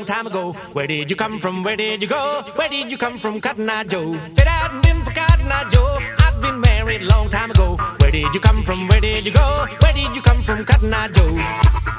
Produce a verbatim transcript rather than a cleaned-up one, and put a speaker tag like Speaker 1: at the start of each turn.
Speaker 1: time ago. Where did you come from? Where did you go? Where did you come from, Cotton Eye Joe? If it hadn't been for Cotton Eye Joe, I'd been married a long time ago. Where did you come from? Where did you go? Where did you come from, Cotton Eye Joe?